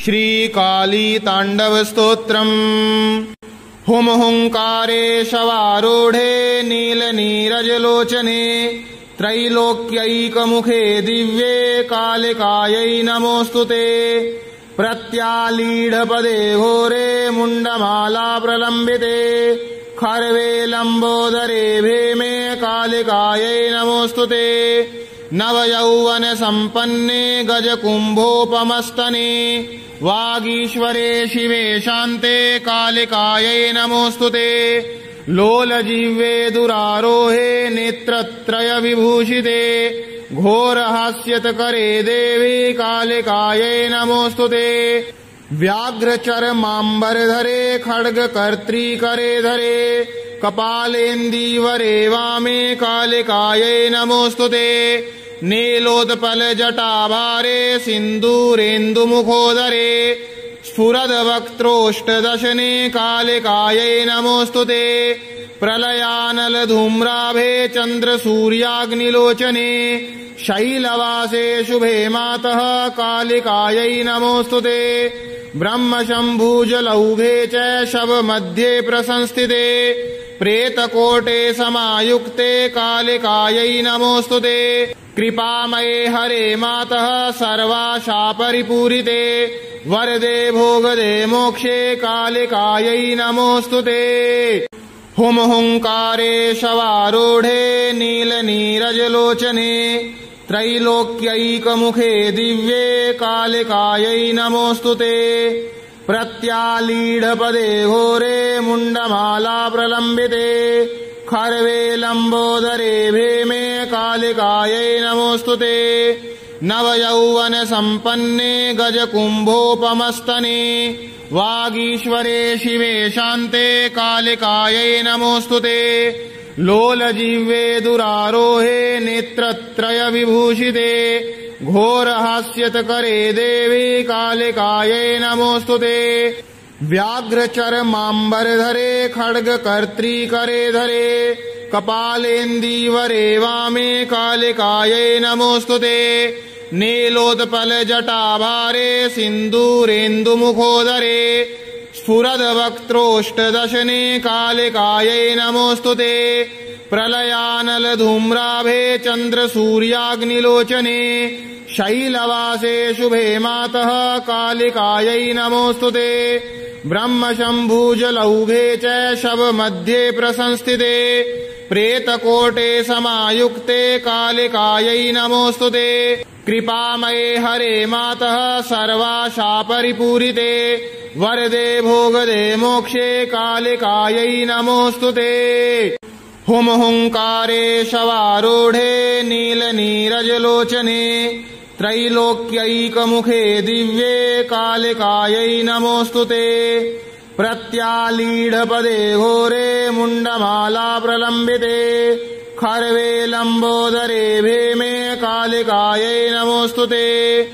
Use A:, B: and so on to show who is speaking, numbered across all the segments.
A: श्रीकाली ताण्डवस्तोत्रम्। हुं हुंकारे शवारूढे नीलनीरजलोचने त्रैलोक्यैकमुखे दिव्ये कालिकायै नमोऽस्तुते। प्रत्यालीढपदे घोरे मुण्डमाला प्रलम्बिते खर्वे लम्बोदरे भेमे कालिकायै नमोऽस्तुते। नवयौवन सम्पन्ने गजकुम्भोपमस्तने वागीश्वरे शिवे शान्ते कालिकायै नमोऽस्तुते। लोलजिह्वे दुरारोहे नेत्रत्रय विभूषिते घोरहास्यत्करे देवी कालिकायै नमोऽस्तुते। व्याघ्रचर्माम्बरधरे खड्गकर्त्रीकरे धरे कपालेन्दीवरे वामे कालिकायै नमोऽस्तुते। नीलोत्पलजटाभारे सिन्दूरेन्दुमुखोदरे स्फुरद्वक्त्रोष्टदशने कालिकायै नमोऽस्तुते। प्रलयानलधूम्राभे चन्द्रसूर्याग्निलोचने शैलवासे शुभे मातः कालिकायै नमोऽस्तुते। ब्रह्मशम्भुजलौघे च शवमध्ये प्रसंस्थिते प्रेतकोटे समायुक्ते कालिकायै नमोऽस्तुते। कृपामये हरे मातः सर्वाशापरिपूरिते वरदे भोगदे मोक्षे कालिकायै नमोऽस्तुते। हुं हुंकारे शवारूढे नीलनीरजलोचने त्रैलोक्यैकमुखे दिव्ये कालिकायै नमोऽस्तुते। प्रत्यालीढपदे घोरे मुण्डमाला प्रलम्बिते खर्वे लम्बोदरे भेमे कालिकायै नमोऽस्तुते। नवयौवन सम्पन्ने गजकुम्भोपमस्तने वागीश्वरे शिवे शान्ते कालिकायै नमोऽस्तुते। लोलजिह्वे दुरारोहे नेत्रत्रय विभूषिते घोरहास्यत्करे देवी कालिकायै नमोऽस्तुते। व्याघ्रचर्माम्बरधरे खड्गकर्त्रीकरे धरे कपालेन्दीवरे वामे कालिकायै नमोऽस्तुते। नीलोत्पलजटाभारे सिन्दूरेन्दुमुखोदरे स्फुरद्वक्त्रोष्टदशने कालिकायै नमोऽस्तुते। प्रलयानलधूम्राभे चन्द्रसूर्याग्निलोचने शैलवासे शुभे मातः कालिकायै नमोऽस्तुते। ब्रह्मशम्भुजलौघे च शवमध्ये प्रसंस्थिते प्रेतकोटे समायुक्ते कालिकायै नमोऽस्तुते। कृपामये हरे मातः सर्वाशापरिपूरिते वरदे भोगदे मोक्षे कालिकायै नमोऽस्तुते। हुं हुंकारे शवारूढे नीलनीरजलोचने त्रैलोक्यैकमुखे दिव्ये कालिकायै नमोऽस्तुते। प्रत्यालीढपदे घोरे मुण्डमाला प्रलम्बिते खर्वे लम्बोदरे भेमे कालिकायै नमोऽस्तुते।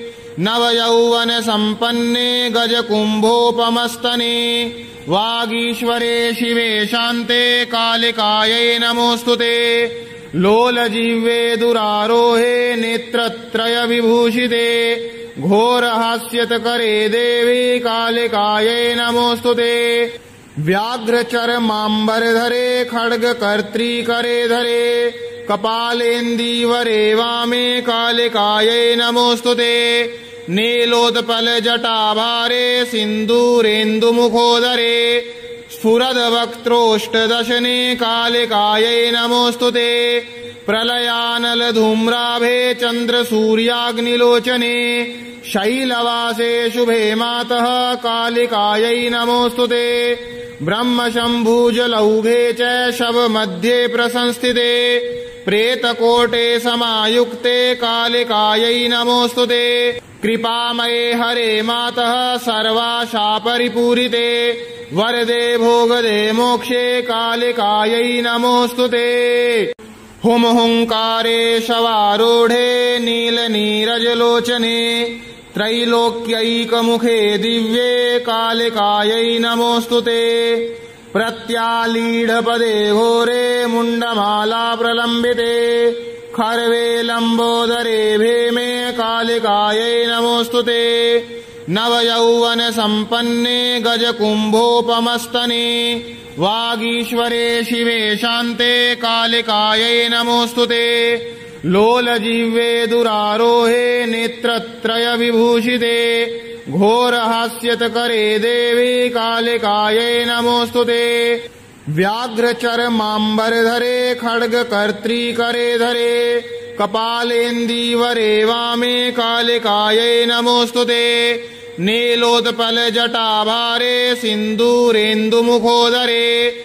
A: नवयौवन सम्पन्ने गजकुम्भोपमस्तने वागीश्वरे शिवे शान्ते कालिकायै नमोऽस्तुते। लोलजिह्वे दुरारोहे नेत्रत्रय विभूषिते घोरहास्यत्करे देवी कालिकायै नमोऽस्तुते। व्याघ्रचर्माम्बरधरे खड्गकर्त्रीकरे धरे कपालेन्दीवरे वामे कालिकायै नमोऽस्तुते। नीलोत्पलजटाभारे सिन्दूरेन्दुमुखोदरे स्फुरद्वक्त्रोष्टदशने कालिकायै नमोऽस्तुते। प्रलयानलधूम्राभे चन्द्रसूर्याग्निलोचने शैलवासे शुभे मातः कालिकायै नमोऽस्तुते। ब्रह्मशम्भुजलौघे च शवमध्ये प्रसंस्थिते प्रेतकोटे समायुक्ते कालिकायै नमोऽस्तुते। कृपामये हरे मातः सर्वाशापरिपूरिते वरदे भोगदे मोक्षे कालिकायै नमोऽस्तुते। हुं हुंकारे शवारूढे नीलनीरजलोचने त्रैलोक्यैकमुखे दिव्ये कालिकायै नमोऽस्तुते। प्रत्यालीढपदे घोरे मुण्डमाला प्रलम्बिते खर्वे लम्बोदरे भेमे कालिकायै नमोऽस्तुते। नवयौवन सम्पन्ने गजकुम्भोपमस्तने वागीश्वरे शिवे शान्ते कालिकायै नमोऽस्तुते लोलजिह्वे दुरारोहे नेत्रत्रय विभूषिते घोरहास्यत्करे देवी कालिकायै नमोऽस्तुते व्याघ्रचर्माम्बरधरे खड्गकर्त्रीकरे धरे कपालेन्दीवरे वामे कालिकायै नमोऽस्तुते नीलोत्पलजटाभारे सिन्दूरेन्दुमुखोदरे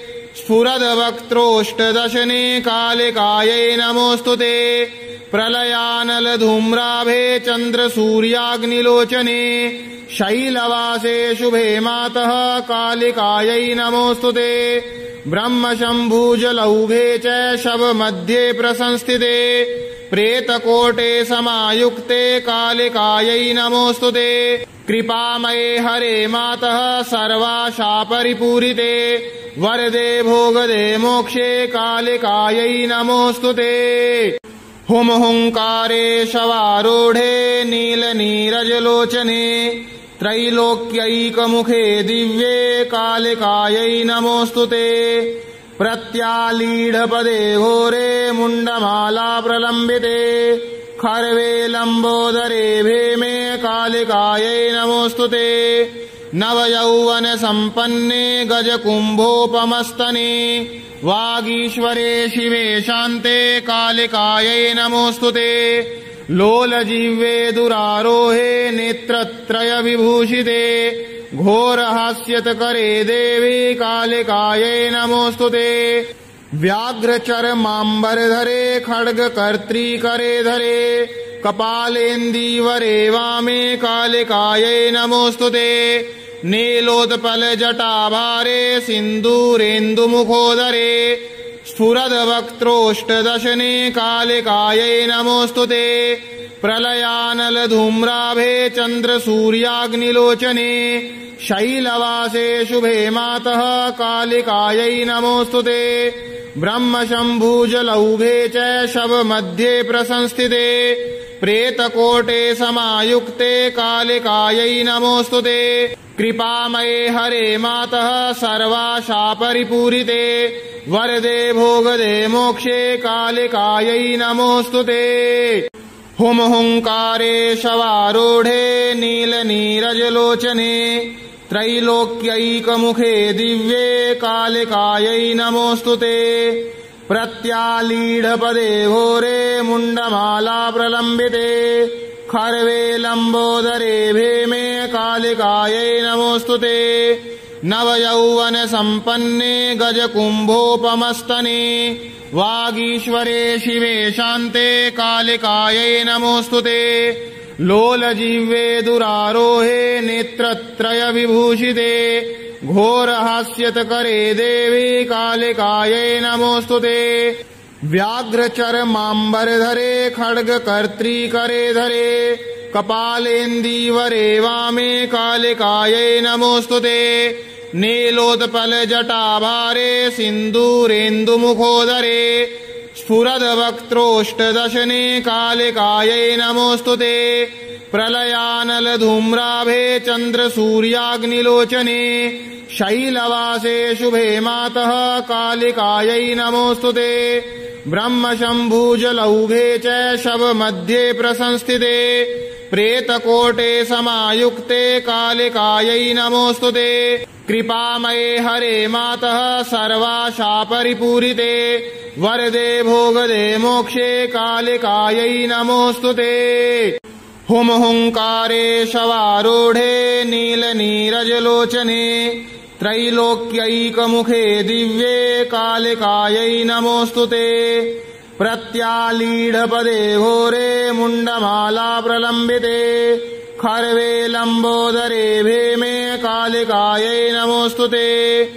A: स्फुरद्वक्त्रोष्टदशने कालिकायै नमोऽस्तुते प्रलयानलधूम्राभे चन्द्रसूर्याग्निलोचने शैलवासे शुभे मातः कालिकायै नमोऽस्तुते ब्रह्मशम्भुजलौघे च शवमध्ये प्रसंस्थिते प्रेतकोटे समायुक्ते कालिकायै नमोऽस्तुते कृपामये हरे मातः सर्वाशापरिपूरिते वरदे भोगदे मोक्षे कालिकायै नमोऽस्तुते हुम हुंकारे शवारूढे नीलनीरजलोचने त्रैलोक्यैकमुखे दिव्ये कालिकायै नमोऽस्तुते प्रत्यालीढपदे घोरे मुण्डमाला प्रलम्बिते खर्वे लम्बोदरे भेमे कालिकायै नमोऽस्तुते नवयौवन सम्पन्ने गजकुम्भोपमस्तने वागीश्वरे शिवे शान्ते कालिकायै नमोऽस्तुते लोलजिह्वे दुरारोहे नेत्रत्रय विभूषिते घोरहास्यत्करे देवी कालिकायै नमोऽस्तुते व्याघ्रचर्माम्बरधरे खड्गकर्त्रीकरे धरे कपालेन्दीवरे वामे कालिकायै नमोऽस्तुते नीलोत्पलजटाभारे सिन्दूरेन्दुमुखोदरे स्फुरद्वक्त्रोष्टदशने कालिकायै नमोऽस्तुते प्रलयानलधूम्राभे चन्द्रसूर्याग्निलोचने शैलवासे शुभे मातः कालिकायै नमोऽस्तुते ब्रह्मशम्भुजलौघे च शवमध्ये प्रसंस्थिते प्रेतकोटे समायुक्ते कालिकायै नमोऽस्तुते कृपामये हरे मातः सर्वाशापरिपूरिते वरदे भोगदे मोक्षे कालिकायै नमोऽस्तुते हुम हुंकारे शवारूढे नीलनीरजलोचने त्रैलोक्यैकमुखे दिव्ये कालिकायै नमोऽस्तुते प्रत्यालीढपदे घोरे मुण्डमाला प्रलम्बिते खर्वे लम्बोदरे भेमे कालिकायै नमोऽस्तुते नवयौवन सम्पन्ने गजकुम्भोपमस्तने वागीश्वरे शिवे शान्ते कालिकायै नमोऽस्तुते लोलजिह्वे दुरारोहे नेत्रत्रय विभूषिते घोरहास्यत्करे देवी कालिकायै नमोऽस्तुते व्याघ्रचर्माम्बरधरे खड्गकर्त्रीकरे धरे कपालेन्दीवरे वामे कालिकायै नमोऽस्तुते नीलोत्पलजटाभारे सिन्दूरेन्दुमुखोदरे स्फुरद्वक्त्रोष्टदशने कालिकायै नमोऽस्तुते प्रलयानलधूम्राभे चन्द्रसूर्याग्निलोचने शैलवासे शुभे मातः कालिकायै नमोऽस्तुते ब्रह्मशम्भुजलौघे च शवमध्ये प्रसंस्थिते प्रेतकोटे समायुक्ते कालिकायै नमोऽस्तुते कृपामये हरे मातः सर्वाशापरिपूरिते वरदे भोगदे मोक्षे कालिकायै नमोऽस्तुते हुम हुंकारे शवारूढे नीलनीरजलोचने त्रैलोक्यैकमुखे दिव्ये कालिकायै नमोऽस्तुते प्रत्यालीढपदे घोरे मुण्डमाला प्रलम्बिते खर्वे लम्बोदरे भेमे कालिकायै नमोऽस्तुते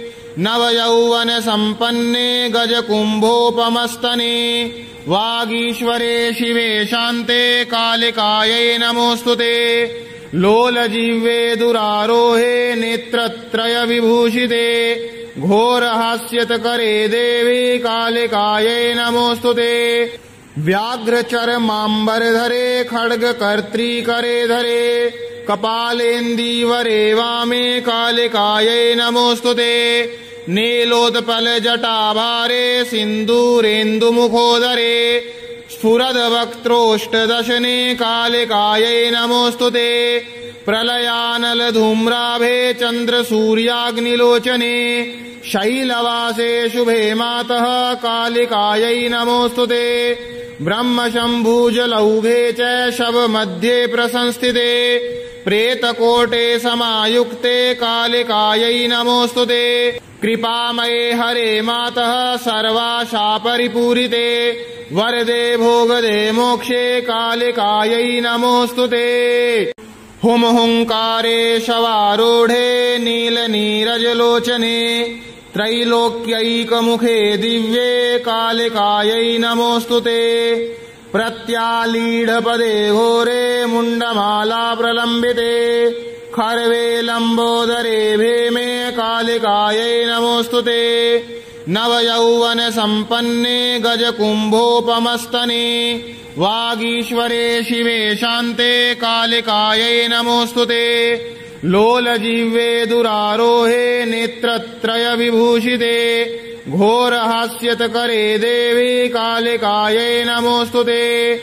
A: नवयौवन सम्पन्ने गजकुम्भोपमस्तने वागीश्वरे शिवे शान्ते कालिकायै नमोऽस्तुते लोलजिह्वे दुरारोहे नेत्रत्रय विभूषिते घोरहास्यत्करे देवी कालिकायै नमोऽस्तुते व्याघ्रचर्माम्बरधरे खड्गकर्त्रीकरे धरे कपालेन्दीवरे वामे कालिकायै नमोऽस्तुते नीलोत्पलजटाभारे सिन्दूरेन्दुमुखोदरे स्फुरद्वक्त्रोष्टदशने कालिकायै नमोऽस्तुते प्रलयानलधूम्राभे चन्द्रसूर्याग्निलोचने शैलवासे शुभे मातः कालिकायै नमोऽस्तुते ब्रह्मशम्भुजलौघे च शवमध्ये प्रसंस्थिते प्रेतकोटे समायुक्ते कालिकायै नमोऽस्तुते कृपामये हरे मातः सर्वाशापरिपूरिते वरदे भोगदे मोक्षे कालिकायै नमोऽस्तुते हुम हुंकारे शवारूढे नीलनीरजलोचने त्रैलोक्यैकमुखे दिव्ये कालिकायै नमोऽस्तुते प्रत्यालीढपदे घोरे मुण्डमाला प्रलम्बिते खर्वे लम्बोदरे भेमे कालिकायै नमोऽस्तुते नवयौवनसम्पन्ने गजकुम्भोपमस्तने वागीश्वरे शिवे शान्ते कालिकायै नमोऽस्तुते लोलजिह्वे दुरारोहे नेत्रत्रयविभूषिते घोरहास्यत्करे देवी कालिकायै नमोऽस्तुते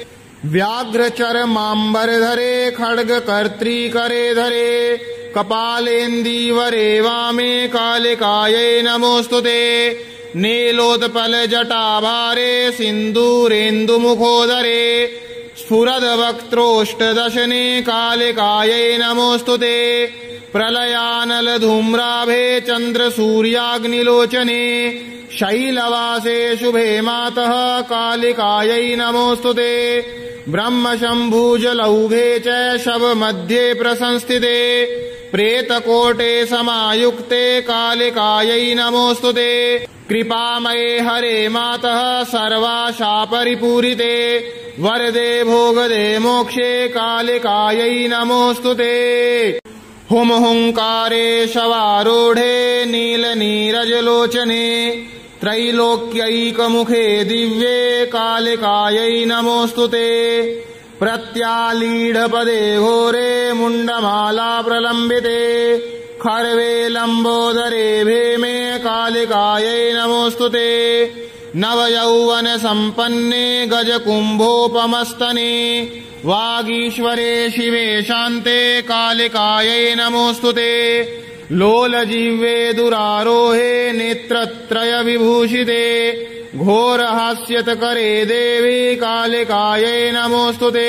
A: व्याघ्रचर्माम्बरधरे खड्गकर्त्रीकरे धरे कपालेन्दीवरे वामे कालिकायै नमोऽस्तुते नीलोत्पलजटाभारे सिन्दूरेन्दुमुखोदरे स्फुरद्वक्त्रोष्टदशने कालिकायै नमोऽस्तुते प्रलयानलधूम्राभे चन्द्रसूर्याग्निलोचने शैलवासे शुभे मातः कालिकायै नमोऽस्तुते ब्रह्मशम्भुजलौघे च शवमध्ये प्रसंस्थिते प्रेतकोटे समायुक्ते कालिकायै नमोऽस्तुते कृपामये हरे मातः सर्वाशापरिपूरिते वरदे भोगदे मोक्षे कालिकायै नमोऽस्तुते हुम हुंकारे शवारूढे नीलनीरजलोचने त्रैलोक्यैकमुखे दिव्ये कालिकायै नमोऽस्तुते प्रत्यालीढपदे घोरे मुण्डमाला प्रलम्बिते खर्वे लम्बोदरे भेमे कालिकायै नमोऽस्तुते नवयौवनसम्पन्ने गजकुम्भोपमस्तने वागीश्वरे शिवे शान्ते कालिकायै नमोऽस्तुते लोलजिह्वे दुरारोहे नेत्रत्रयविभूषिते घोरहास्यत्करे देवी कालिकायै नमोऽस्तुते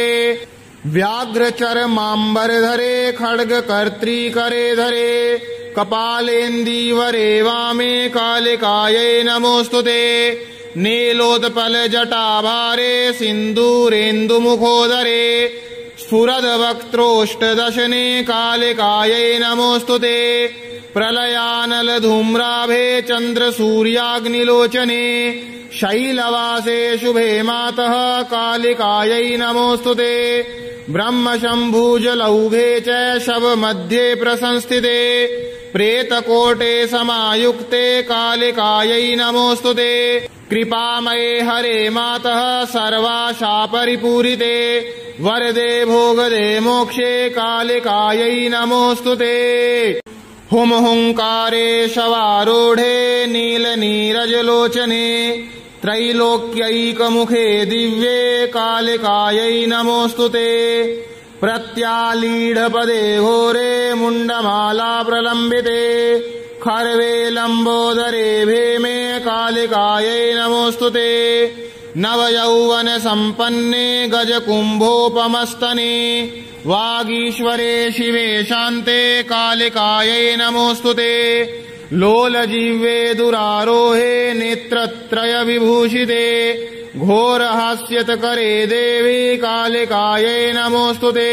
A: व्याघ्रचर्माम्बरधरे खड्गकर्त्रीकरे धरे कपालेन्दीवरे वामे कालिकायै नमोऽस्तुते नीलोत्पलजटाभारे सिन्दूरेन्दुमुखोदरे स्फुरद्वक्त्रोष्टदशने कालिकायै नमोऽस्तुते प्रलयानलधूम्राभे चन्द्रसूर्याग्निलोचने शैलवासे शुभे मातः कालिकायै नमोऽस्तुते ब्रह्मशम्भुजलौघे च शवमध्ये प्रसंस्थिते प्रेतकोटे समायुक्ते कालिकायै नमोऽस्तुते कृपामये हरे मातः सर्वाशापरिपूरिते वरदे भोगदे मोक्षे कालिकायै नमोऽस्तुते हुम हुंकारे शवारूढे नीलनीरजलोचने त्रैलोक्यैकमुखे दिव्ये कालिकायै नमोऽस्तुते प्रत्यालीढपदे घोरे मुण्डमाला प्रलम्बिते खर्वे लम्बोदरे भेमे कालिकायै नमोऽस्तुते नवयौवनसम्पन्ने गजकुम्भोपमस्तने वागीश्वरे शिवे शान्ते कालिकायै नमोऽस्तुते लोलजिह्वे दुरारोहे नेत्रत्रयविभूषिते घोरहास्यत्करे देवी कालिकायै नमोऽस्तुते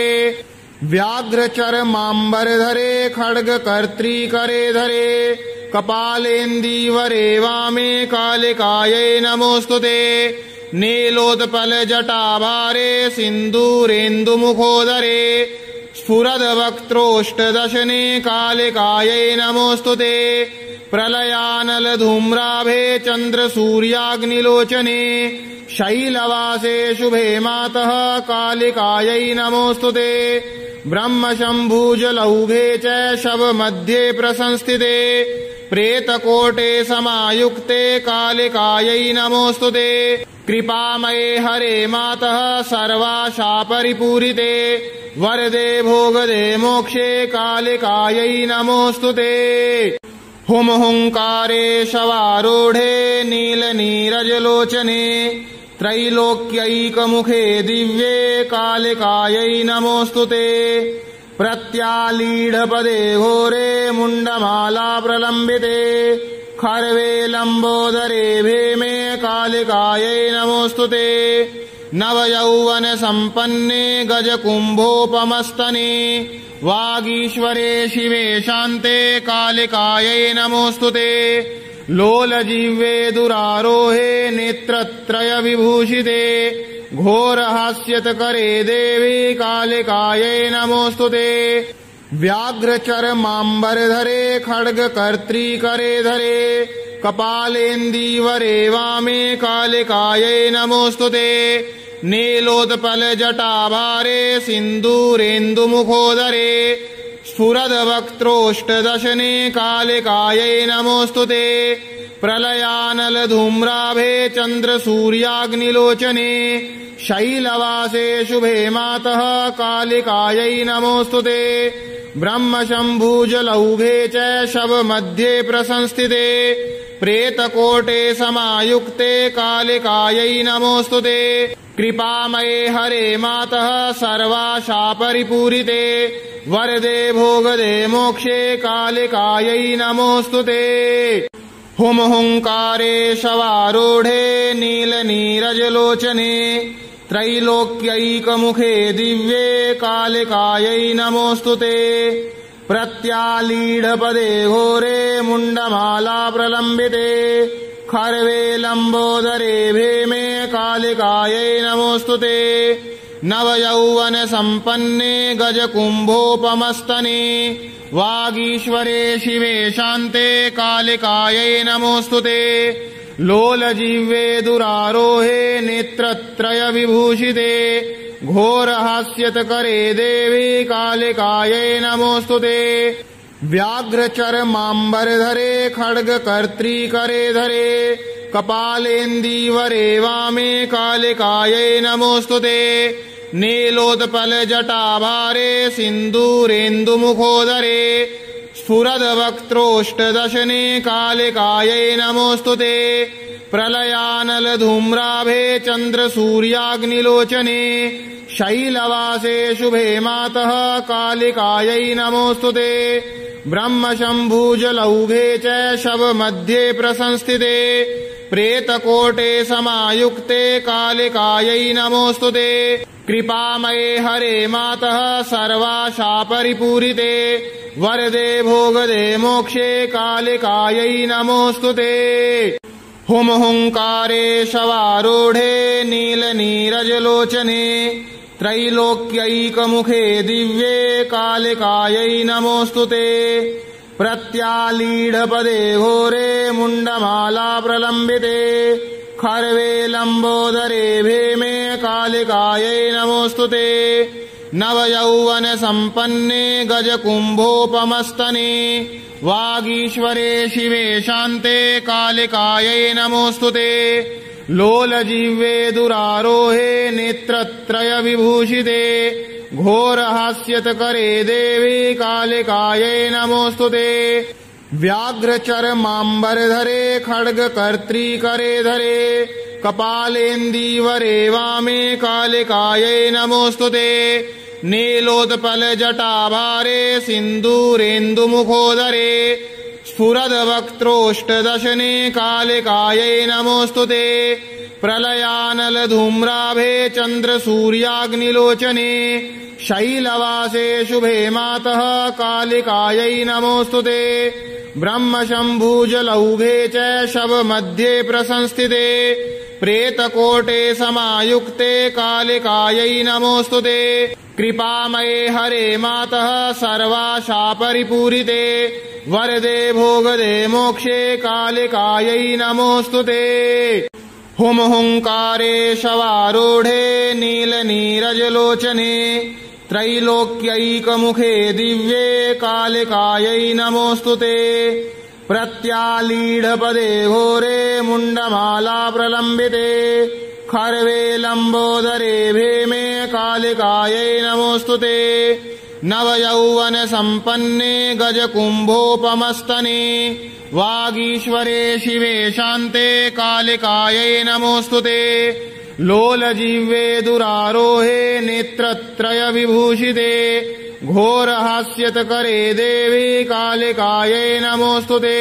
A: व्याघ्रचर्माम्बरधरे खड्गकर्त्रीकरे धरे कपालेन्दीवरे वामे कालिकायै नमोऽस्तुते नीलोत्पलजटाभारे सिन्दूरेन्दुमुखोदरे स्फुरद्वक्त्रोष्टदशने कालिकायै नमोऽस्तुते प्रलयानलधूम्राभे चन्द्रसूर्याग्निलोचने शैलवासे शुभे मातः कालिकायै नमोऽस्तुते ब्रह्मशम्भुजलौघे च शवमध्ये प्रसंस्थिते प्रेतकोटे समायुक्ते कालिकायै नमोऽस्तुते कृपामये हरे मातः सर्वाशापरिपूरिते वरदे भोगदे मोक्षे कालिकायै नमोऽस्तुते हुं हुंकारे शवारूढे नीलनीरजलोचने त्रैलोक्यैकमुखे दिव्ये कालिकायै नमोऽस्तुते प्रत्यालीढपदे घोरे मुण्डमाला प्रलम्बिते खर्वे लम्बोदरे भेमे कालिकायै नमोऽस्तुते नवयौवनसम्पन्ने गजकुम्भोपमस्तने वागीश्वरे शिवे शान्ते कालिकायै नमोऽस्तुते लोलजिह्वे दुरारोहे नेत्रत्रयविभूषिते घोरहास्यत्करे देवी कालिकायै नमोऽस्तुते व्याघ्रचर्माम्बरधरे खड्गकर्त्रीकरे धरे कपालेन्दीवरे वामे कालिकायै नमोऽस्तुते नीलोत्पलजटाभारे सिन्दूरेन्दुमुखोदरे स्फुरद्वक्त्रोष्टदशने कालिकायै नमोऽस्तुते प्रलयानलधूम्राभे चन्द्रसूर्याग्निलोचने शैलवासे शुभे मातः कालिकायै नमोऽस्तुते ब्रह्मशम्भुजलौघे च शवमध्ये प्रसंस्थिते प्रेतकोटे समायुक्ते कालिकायै नमोऽस्तुते कृपामये हरे मातः सर्वाशापरिपूरिते वरदे भोगदे मोक्षे कालिकायै नमोऽस्तुते हुं हुंकारे शवारूढे नीलनीरजलोचने त्रैलोक्यैकमुखे दिव्ये कालिकायै नमोऽस्तुते प्रत्यालीढपदे घोरे मुण्डमाला प्रलम्बिते खर्वे लम्बोदरे भेमे कालिकायै नमोऽस्तुते नवयौवनसम्पन्ने गजकुम्भोपमस्तने वागीश्वरे शिवे शान्ते कालिकायै नमोऽस्तुते लोलजिह्वे दुरारोहे नेत्रत्रयविभूषिते घोरहास्यत्करे देवी कालिकायै नमोऽस्तुते व्याघ्रचर्माम्बरधरे खड्गकर्त्रीकरे धरे कपालेन्दीवरे वामे कालिकायै नमोऽस्तुते नीलोत्पलजटाभारे सिन्दूरेन्दुमुखोदरे स्फुरद्वक्त्रोष्टदशने कालिकायै नमोऽस्तुते प्रलयानलधूम्राभे चन्द्रसूर्याग्निलोचने शैलवासे शुभे मातः कालिकायै नमोऽस्तुते ब्रह्मशम्भुजलौघे च शवमध्ये प्रसंस्थिते प्रेतकोटे समायुक्ते कालिकायै नमोऽस्तुते कृपामये हरे मातः सर्वाशापरिपूरिते वरदे भोगदे मोक्षे कालिकायै नमोऽस्तुते हुं हुंकारे शवारूढे नीलनीरजलोचने त्रैलोक्यैकमुखे दिव्ये कालिकायै नमोऽस्तुते प्रत्यालीढपदे घोरे मुण्डमाला प्रलम्बिते खर्वे लम्बोदरे भेमे कालिकायै नमोऽस्तुते नवयौवनसम्पन्ने गजकुम्भोपमस्तने वागीश्वरे शिवे शान्ते कालिकायै नमोऽस्तुते लोलजिह्वे दुरारोहे नेत्रत्रयविभूषिते घोरहास्यत्करे देवी कालिकायै नमोऽस्तुते व्याघ्रचर्माम्बरधरे खड्गकर्त्रीकरे धरे कपालेन्दीवरे वामे कालिकायै नमोऽस्तुते नीलोत्पलजटाभारे सिन्दूरेन्दुमुखोदरे स्फुरद्वक्त्रोष्टदशने कालिकायै नमोऽस्तुते प्रलयानलधूम्राभे चन्द्रसूर्याग्निलोचने शैलवासे शुभे मातः कालिकायै नमोऽस्तुते ब्रह्मशम्भुजलौघे च शवमध्ये प्रसंस्थिते प्रेतकोटे समायुक्ते कालिकायै नमोऽस्तुते कृपामये हरे मातः सर्वाशापरिपूरिते वरदे भोगदे मोक्षे कालिकायै नमोऽस्तुते हुं हुंकारे शवारूढे नीलनीरजलोचने त्रैलोक्यैकमुखे दिव्ये कालिकायै नमोऽस्तु ते। प्रत्यालीढपदे घोरे मुण्डमाला प्रलम्बिते खर्वे लम्बोदरे भेमे कालिकायै नमोऽस्तु ते। नवयौवन सम्पन्ने गजकुम्भोपमस्तने वागीश्वरे शिवे शान्ते कालिकायै नमोऽस्तु ते। लोलजिह्वे दुरारोहे नेत्रत्रय विभूषिते घोरहास्यतकरे देवी कालिकायै नमोऽस्तु ते।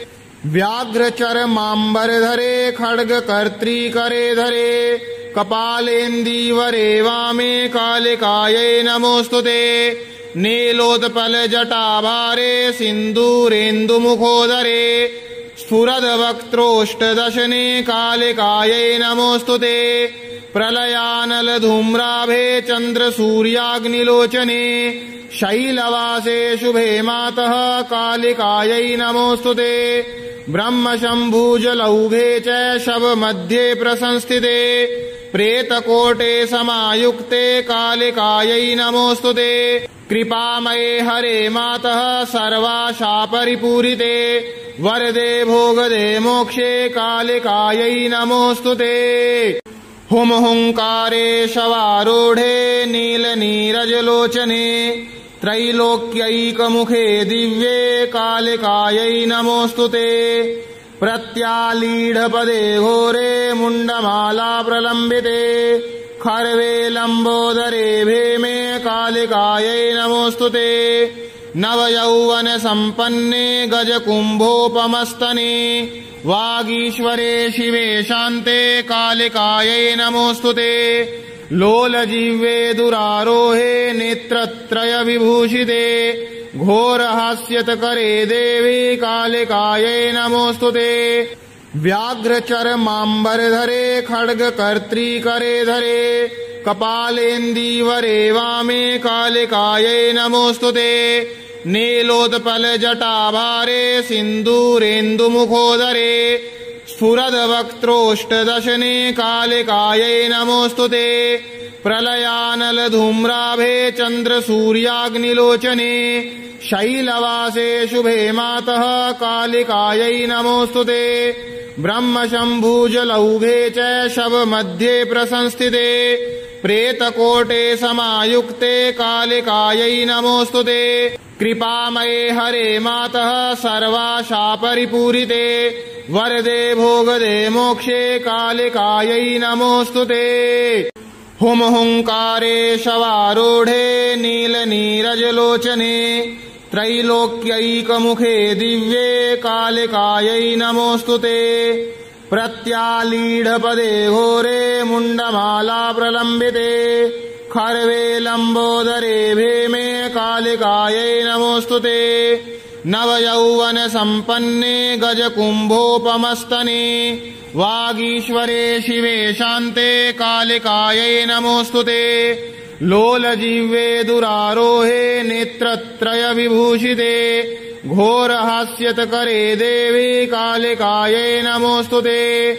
A: व्याघ्रचर्माम्बरधरे खड्गकर्त्रीकरे धरे कपालेन्दीवरे वामे कालिकायै नमोऽस्तु ते। नीलोत्पलजटाभारे सिन्दूरेन्दुमुखोदरे स्फुरद्वक्त्रोष्टदशने कालिकायै नमोऽस्तु ते। प्रलयानलधूम्राभे चन्द्रसूर्याग्निलोचने शैलवासे शुभे मातः कालिकायै नमोऽस्तु ते। ब्रह्मशम्भुजलौघे च शवमध्ये प्रसंस्थिते प्रेतकोटे समायुक्ते कालिकायै नमोऽस्तु ते। कृपामये हरे मातः सर्वाशापरिपूरिते वरदे भोगदे मोक्षे कालिकायै नमोऽस्तु ते। हुं हुंकारे शवारूढे नीलनीरजलोचने त्रैलोक्यैकमुखे दिव्ये कालिकायै नमोऽस्तु ते। प्रत्यालीढपदे घोरे मुण्डमाला प्रलम्बिते खर्वे लम्बोदरे भेमे कालिकायै नमोऽस्तु ते। नवयौवन सम्पन्ने गजकुम्भोपमस्तने वागीश्वरे शिवे शान्ते कालिकायै नमोऽस्तु ते। लोलजिह्वे दुरारोहे नेत्रत्रय विभूषिते घोरहास्यतकरे देवी कालिकायै नमोऽस्तु ते। व्याघ्रचर्माम्बरधरे खड्गकर्त्रीकरे धरे कपालेन्दीवरे वामे कालिकायै नमोऽस्तु ते। नीलोत्पलजटाभारे सिन्दूरेन्दुमुखोदरे स्फुरद्वक्त्रोष्टदशने कालिकायै नमोऽस्तु ते। प्रलयानलधूम्राभे चन्द्रसूर्याग्निलोचने शैलवासे शुभे मातः कालिकायै नमोऽस्तु ते। ब्रह्मशम्भुजलौघे च शवमध्ये प्रसंस्थिते प्रेतकोटे समायुक्ते कालिकायै नमोऽस्तु ते। कृपामये हरे मातः सर्वाशापरिपूरिते वरदे भोगदे मोक्षे कालिकायै नमोऽस्तु ते। हुं हुंकारे शवारूढे नीलनीरजलोचने त्रैलोक्यैकमुखे दिव्ये कालिकायै नमोऽस्तु ते। प्रत्यालीढपदे घोरे मुण्डमाला प्रलम्बिते खर्वे लम्बोदरे भेमे कालिकायै नमोऽस्तु ते। नवयौवन सम्पन्ने गजकुम्भोपमस्तने वागीश्वरे शिवे शान्ते कालिकायै नमोऽस्तु ते। लोलजिह्वे दुरारोहे नेत्रत्रय विभूषिते घोरहास्यतकरे देवी कालिकायै नमोऽस्तु ते।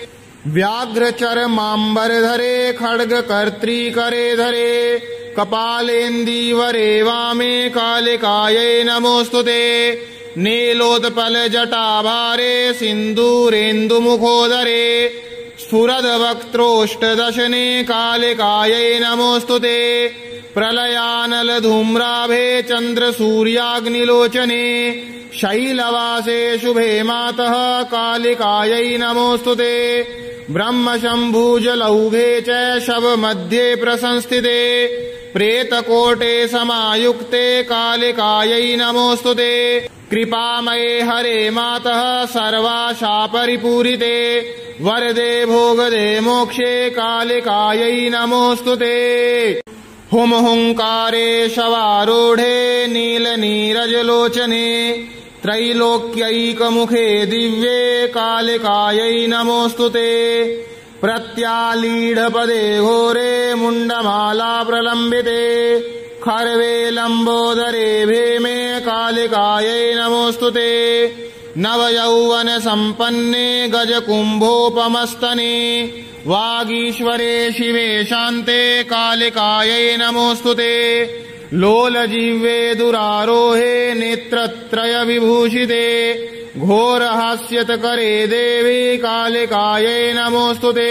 A: व्याघ्रचर्माम्बरधरे खड्गकर्त्रीकरे धरे कपालेन्दीवरे वामे कालिकायै नमोऽस्तु ते। नीलोत्पलजटाभारे सिन्दूरेन्दुमुखोदरे स्फुरद्वक्त्रोष्टदशने कालिकायै नमोऽस्तु ते। प्रलयानलधूम्राभे चन्द्रसूर्याग्निलोचने शैलवासे शुभे मातः कालिकायै नमोऽस्तु ते। ब्रह्मशम्भुजलौघे च शवमध्ये प्रसंस्थिते प्रेतकोटे समायुक्ते कालिकायै नमोऽस्तु ते। कृपामये हरे मातः सर्वाशापरिपूरिते वरदे भोगदे मोक्षे कालिकायै नमोऽस्तु ते। हुं हुंकारे शवारूढे नीलनीरजलोचने त्रैलोक्यैकमुखे दिव्ये कालिकायै नमोऽस्तु ते। प्रत्यालीढपदे घोरे मुण्डमाला प्रलम्बिते खर्वे लम्बोदरे भेमे कालिकायै नमोऽस्तु ते। नवयौवन सम्पन्ने गजकुम्भोपमस्तने वागीश्वरे शिवे शान्ते कालिकायै नमोऽस्तु ते। लोलजिह्वे दुरारोहे नेत्रत्रयविभूषिते घोरहास्यतकरे देवी कालिकायै नमोऽस्तुते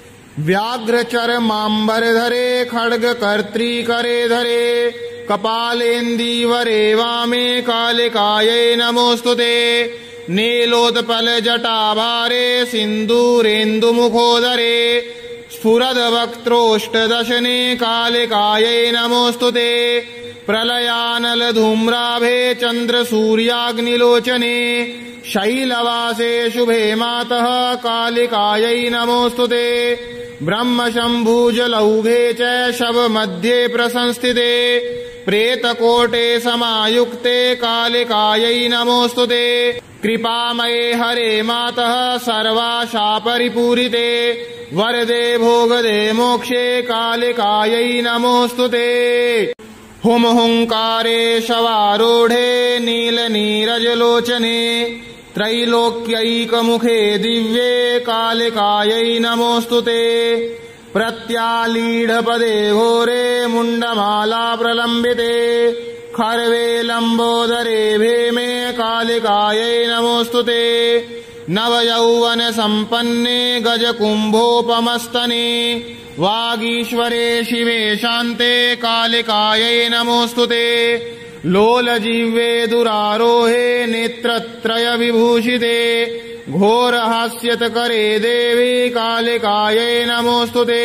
A: व्याघ्रचर्माम्बरधरे खड्गकर्त्रीकरे धरे कपालेन्दीवरे वामे कालिकायै नमोऽस्तुते नीलोत्पलजटाभारे सिन्दूरेन्दुमुखोदरे स्फुरद्वक्त्रोष्टदशने कालिकायै नमोऽस्तुते प्रलयानलधूम्राभे चन्द्रसूर्याग्निलोचने शैलवासे शुभे मातः कालिकायै नमोऽस्तुते ब्रह्मशम्भुजलौघे च शवमध्ये प्रसंस्थिते प्रेतकोटे समायुक्ते कालिकायै नमोऽस्तुते कृपामये हरे मातः सर्वाशापरिपूरिते वरदे भोगदे मोक्षे कालिकायै नमोऽस्तुते हुम हुंकारे शवारूढे नीलनीरजलोचने त्रैलोक्यैकमुखे दिव्ये कालिकायै नमोऽस्तुते प्रत्यालीढपदे घोरे मुण्डमाला प्रलम्बिते खर्वे लम्बोदरे भेमे कालिकायै नमोऽस्तुते नवयौवनसम्पन्ने गजकुम्भोपमस्तने वागीश्वरे शिवे शान्ते कालिकायै नमोऽस्तुते लोलजिह्वे दुरारोहे नेत्रत्रयविभूषिते घोरहास्यतकरे देवी कालिकायै नमोऽस्तुते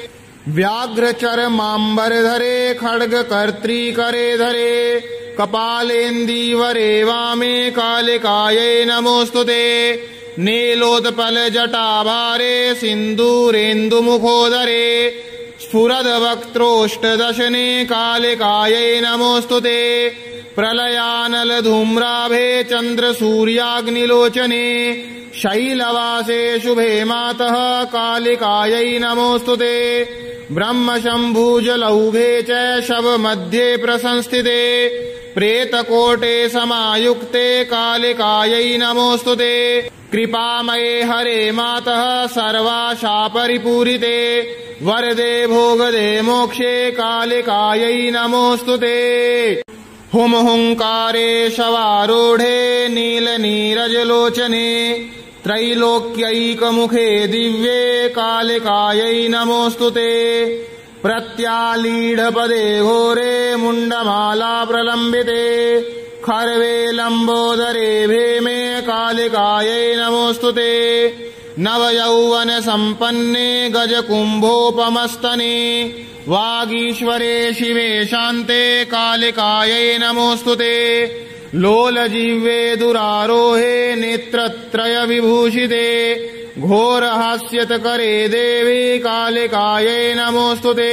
A: व्याघ्रचर्माम्बरधरे खड्गकर्त्रीकरे धरे कपालेन्दीवरे वामे कालिकायै नमोऽस्तुते नीलोत्पलजटाभारे सिन्दूरेन्दुमुखोदरे स्फुरद्वक्त्रोष्टदशने कालिकायै नमोऽस्तुते प्रलयानलधूम्राभे चन्द्रसूर्याग्निलोचने शैलवासे शुभे मातः कालिकायै नमोऽस्तुते ब्रह्मशम्भुजलौघे च शवमध्ये प्रसंस्थिते प्रेतकोटे समायुक्ते कालिकायै नमोऽस्तुते कृपामये हरे मातः सर्वाशापरिपूरिते वरदे भोगदे मोक्षे कालिकायै नमोऽस्तुते हुम हुंकारे शवारूढे नीलनीरजलोचने त्रैलोक्यैकमुखे दिव्ये कालिकायै नमोऽस्तुते प्रत्यालीढपदे घोरे मुण्डमाला प्रलम्बिते खर्वे लम्बोदरे भेमे कालिकायै नमोऽस्तुते नवयौवनसम्पन्ने गजकुम्भोपमस्तने वागीश्वरे शिवे शान्ते कालिकायै नमोऽस्तुते लोलजिह्वे दुरारोहे नेत्रत्रयविभूषिते घोरहास्यतकरे देवी कालिकायै नमोऽस्तुते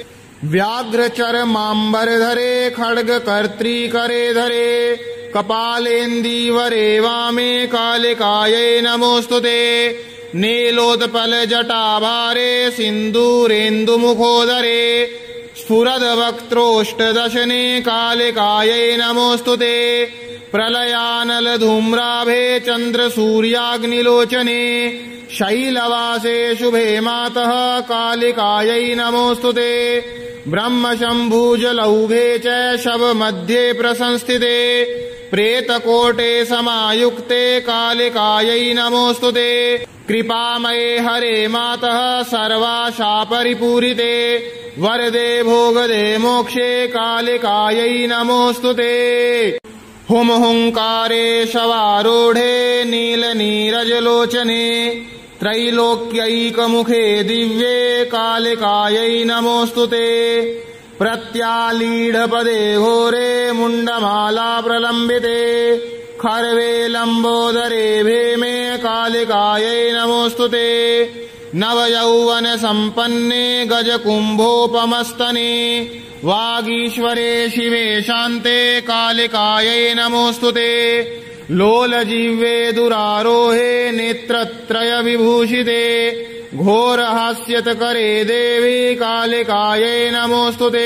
A: व्याघ्रचर्माम्बरधरे खड्गकर्त्रीकरे धरे कपालेन्दीवरे वामे कालिकायै नमोऽस्तुते नीलोत्पलजटाभारे सिन्दूरेन्दुमुखोदरे स्फुरद्वक्त्रोष्टदशने कालिकायै नमोऽस्तुते प्रलयानलधूम्राभे चन्द्रसूर्याग्निलोचने शैलवासे शुभे मातः कालिकायै नमोऽस्तुते ब्रह्मशम्भुजलौघे च शवमध्ये प्रसंस्थिते प्रेतकोटे समायुक्ते कालिकायै नमोऽस्तुते कृपामये हरे मातः सर्वाशापरिपूरिते वरदे भोगदे मोक्षे कालिकायै नमोऽस्तुते हुम हुंकारे शवारूढे नीलनीरजलोचने त्रैलोक्यैकमुखे दिव्ये कालिकायै नमोऽस्तुते प्रत्यालीढपदे घोरे मुण्डमाला प्रलम्बिते खर्वे लम्बोदरे भेमे कालिकायै नमोऽस्तुते नवयौवनसम्पन्ने गजकुम्भोपमस्तने वागीश्वरे शिवे शान्ते कालिकायै नमोऽस्तुते लोलजिह्वे दुरारोहे नेत्रत्रयविभूषिते घोरहास्यतकरे देवी कालिकायै नमोऽस्तुते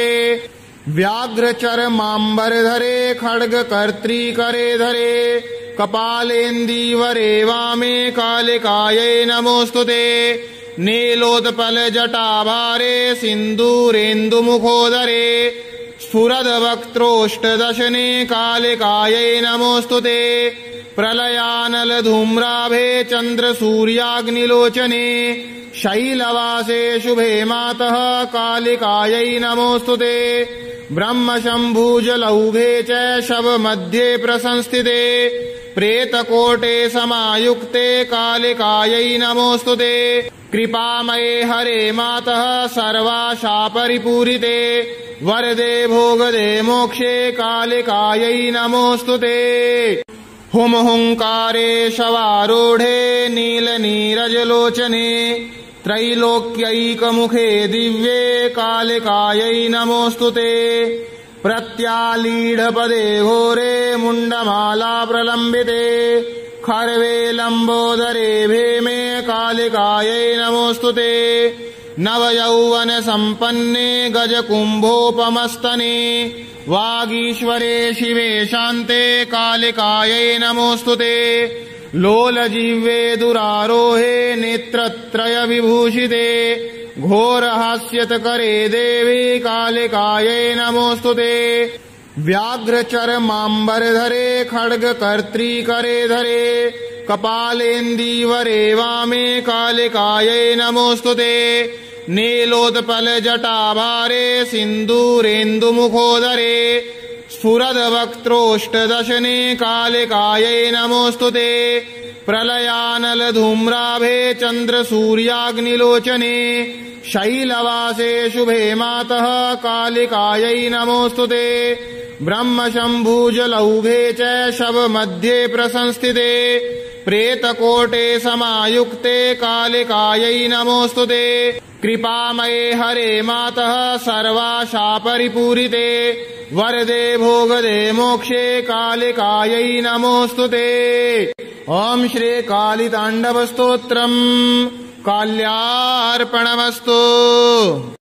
A: व्याघ्रचर्माम्बरधरे खड्गकर्त्रीकरे धरे कपालेन्दीवरे वामे कालिकायै नमोऽस्तुते नीलोत्पलजटाभारे सिन्दूरेन्दुमुखोदरे स्फुरद्वक्त्रोष्टदशने कालिकायै नमोऽस्तु ते प्रलयानलधूम्राभे चन्द्रसूर्याग्निलोचने शैलवासे शुभे मातः कालिकायै नमोऽस्तु ते ब्रह्मशम्भुजलौघे च शवमध्ये प्रसंस्थिते प्रेतकोटे समायुक्ते कालिकायै नमोऽस्तु ते कृपामये हरे मातः सर्वाशापरिपूरिते वरदे भोगदे मोक्षे कालिकायै नमोऽस्तु ते हुंकारे शवारूढे नीलनीरजलोचने त्रैलोक्यैकमुखे दिव्ये कालिकायै नमोऽस्तु ते प्रत्यालीढपदे घोरे मुण्डमाला प्रलम्बिते खर्वे लम्बोदरे भेमे कालिकायै नमोऽस्तु ते नवयौवनसम्पन्ने गजकुम्भोपमस्तने वागीश्वरे शिवे शान्ते कालिकायै नमोऽस्तु ते लोलजिह्वे दुरारोहे नेत्रत्रयविभूषिते घोरहास्यत्करे देवी कालिकायै नमोऽस्तु ते व्याघ्रचर्माम्बरधरे खड्गकर्त्रीकरे धरे कपालेन्दीवरे वामे कालिकायै नमोऽस्तु ते नीलोत्पलजटाभारे सिन्दूरेन्दुमुखोदरे स्फुरद्वक्त्रोष्टदशने कालिकायै नमोऽस्तु ते प्रलयानलधूम्राभे चन्द्रसूर्याग्निलोचने शैलवासे शुभे मातः कालिकायै नमोऽस्तु ते ब्रह्मशम्भुजलौघे च शवमध्ये प्रसंस्थिते प्रेतकोटे समायुक्ते कालिकायै नमोऽस्तु ते कृपामये हरे मातः सर्वाशापरिपूरिते वरदे भोगदे मोक्षे कालिकायै नमोऽस्तु ते ॐ श्री कालिताण्डवस्तोत्रम् काल्यार्पणमस्तु।